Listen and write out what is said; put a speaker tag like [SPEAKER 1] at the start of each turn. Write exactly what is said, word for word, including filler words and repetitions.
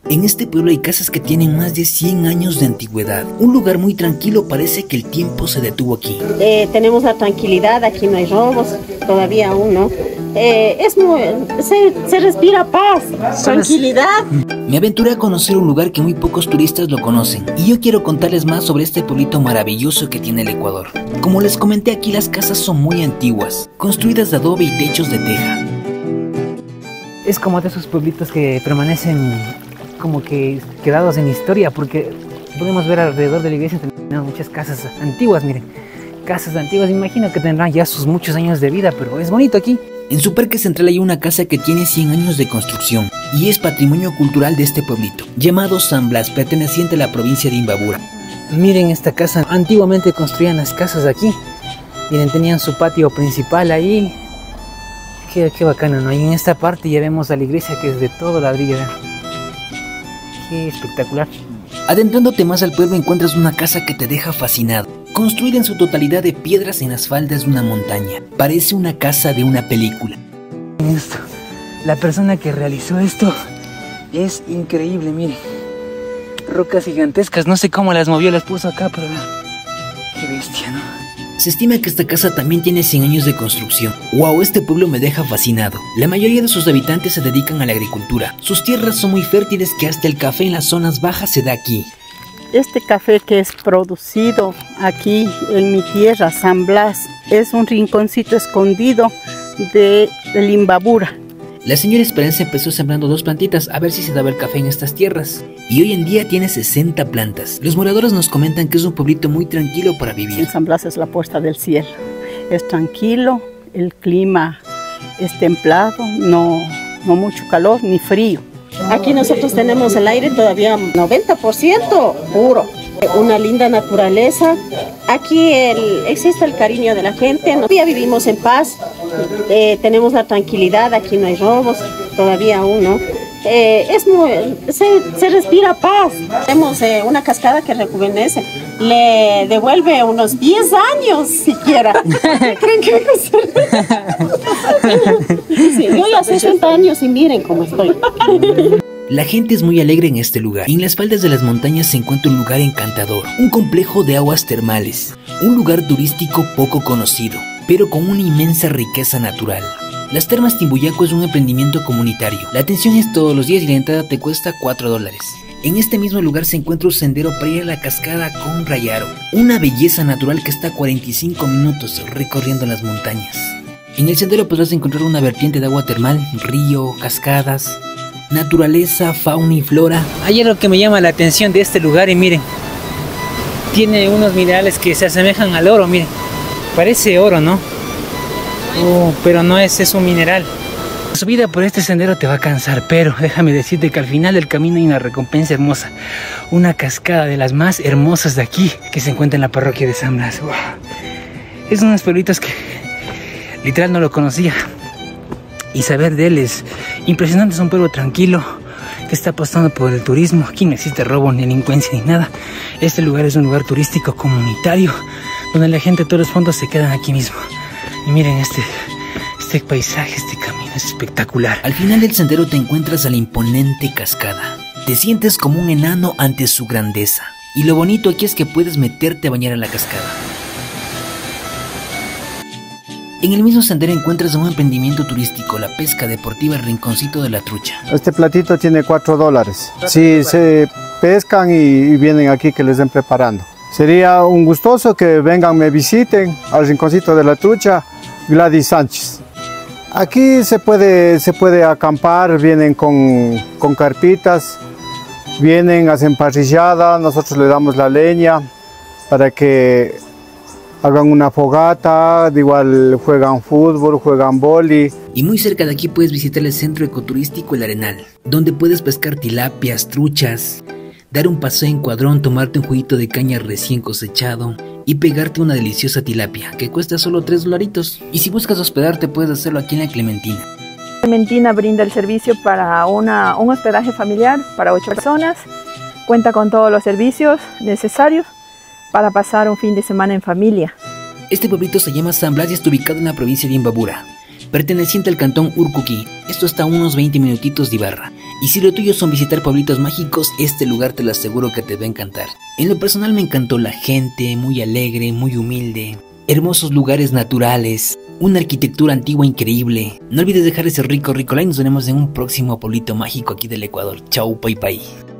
[SPEAKER 1] En este pueblo hay casas que tienen más de cien años de antigüedad. Un lugar muy tranquilo, parece que el tiempo se detuvo aquí.
[SPEAKER 2] Eh, tenemos la tranquilidad, aquí no hay robos, todavía aún no. Eh, es muy, se, se respira paz, tranquilidad.
[SPEAKER 1] Me aventuré a conocer un lugar que muy pocos turistas lo conocen. Y yo quiero contarles más sobre este pueblito maravilloso que tiene el Ecuador. Como les comenté, aquí las casas son muy antiguas, construidas de adobe y techos de teja.
[SPEAKER 3] Es como de esos pueblitos que permanecen como que quedados en historia, porque podemos ver alrededor de la iglesia tenemos muchas casas antiguas, miren, casas antiguas, imagino que tendrán ya sus muchos años de vida, pero es bonito aquí.
[SPEAKER 1] En su parque central hay una casa que tiene cien años de construcción y es patrimonio cultural de este pueblito, llamado San Blas, perteneciente a la provincia de Imbabura.
[SPEAKER 3] Miren esta casa, antiguamente construían las casas aquí, miren, tenían su patio principal ahí, qué, qué bacano, ¿no? Y en esta parte ya vemos a la iglesia que es de todo ladrillo, ¿no? Qué espectacular.
[SPEAKER 1] Adentrándote más al pueblo encuentras una casa que te deja fascinado, construida en su totalidad de piedras en las faldas de una montaña. Parece una casa de una película.
[SPEAKER 3] Esto, la persona que realizó esto es increíble, miren. Rocas gigantescas, no sé cómo las movió, las puso acá, pero qué bestia, ¿no?
[SPEAKER 1] Se estima que esta casa también tiene cien años de construcción. ¡Wow! Este pueblo me deja fascinado. La mayoría de sus habitantes se dedican a la agricultura. Sus tierras son muy fértiles que hasta el café en las zonas bajas se da aquí.
[SPEAKER 2] Este café que es producido aquí en mi tierra, San Blas, es un rinconcito escondido de, de Imbabura.
[SPEAKER 1] La señora Esperanza empezó sembrando dos plantitas a ver si se daba el café en estas tierras. Y hoy en día tiene sesenta plantas. Los moradores nos comentan que es un pueblito muy tranquilo para vivir.
[SPEAKER 2] En San Blas es la puesta del cielo. Es tranquilo, el clima es templado, no, no mucho calor ni frío. Aquí nosotros tenemos el aire todavía noventa por ciento puro. Una linda naturaleza. Aquí el, existe el cariño de la gente. Todavía vivimos en paz. Eh, tenemos la tranquilidad. Aquí no hay robos. Todavía aún no. Eh, es muy, se, se respira paz. Tenemos eh, una cascada que rejuvenece. Le devuelve unos diez años siquiera. ¿Creen que sí, yo ya sesenta años y miren cómo estoy.
[SPEAKER 1] La gente es muy alegre en este lugar. En las faldas de las montañas se encuentra un lugar encantador, un complejo de aguas termales, un lugar turístico poco conocido, pero con una inmensa riqueza natural. Las Termas Timbuyaco es un emprendimiento comunitario. La atención es todos los días y la entrada te cuesta cuatro dólares. En este mismo lugar se encuentra un sendero para ir a la cascada con Rayaro, una belleza natural que está a cuarenta y cinco minutos recorriendo las montañas. En el sendero podrás encontrar una vertiente de agua termal, río, cascadas, naturaleza, fauna y flora.
[SPEAKER 3] Hay algo que me llama la atención de este lugar y miren, tiene unos minerales que se asemejan al oro, miren, parece oro, ¿no? Oh, pero no es, es un mineral. La subida por este sendero te va a cansar, pero déjame decirte que al final del camino hay una recompensa hermosa, una cascada de las más hermosas de aquí que se encuentra en la parroquia de San Blas. Wow. Es unos pueblitos que literal no lo conocía. Y saber de él es impresionante, es un pueblo tranquilo que está apostando por el turismo. Aquí no existe robo, ni delincuencia, ni nada. Este lugar es un lugar turístico comunitario donde la gente, todos los fondos se quedan aquí mismo. Y miren este, este paisaje, este camino es espectacular.
[SPEAKER 1] Al final del sendero te encuentras a la imponente cascada. Te sientes como un enano ante su grandeza. Y lo bonito aquí es que puedes meterte a bañar a la cascada. En el mismo sendero encuentras un emprendimiento turístico, la pesca deportiva El Rinconcito de la Trucha.
[SPEAKER 4] Este platito tiene cuatro dólares. Si se pescan y, y vienen aquí que les estén preparando. Sería un gustoso que vengan, me visiten al Rinconcito de la Trucha, Gladys Sánchez. Aquí se puede, se puede acampar, vienen con, con carpitas, vienen, hacen parrillada, nosotros le damos la leña para que hagan una fogata, de igual juegan fútbol, juegan vóley.
[SPEAKER 1] Y muy cerca de aquí puedes visitar el centro ecoturístico El Arenal, donde puedes pescar tilapias, truchas, dar un paseo en cuadrón, tomarte un juguito de caña recién cosechado y pegarte una deliciosa tilapia, que cuesta solo tres dolaritos. Y si buscas hospedarte puedes hacerlo aquí en La Clementina.
[SPEAKER 5] Clementina brinda el servicio para una, un hospedaje familiar para ocho personas, cuenta con todos los servicios necesarios para pasar un fin de semana en familia.
[SPEAKER 1] Este pueblito se llama San Blas y está ubicado en la provincia de Imbabura, perteneciente al cantón Urcuquí. Esto está a unos veinte minutitos de Ibarra. Y si lo tuyo son visitar pueblitos mágicos, este lugar te lo aseguro que te va a encantar. En lo personal me encantó la gente, muy alegre, muy humilde, hermosos lugares naturales, una arquitectura antigua increíble. No olvides dejar ese rico rico like, nos veremos en un próximo pueblito mágico aquí del Ecuador. Chau, pai pai.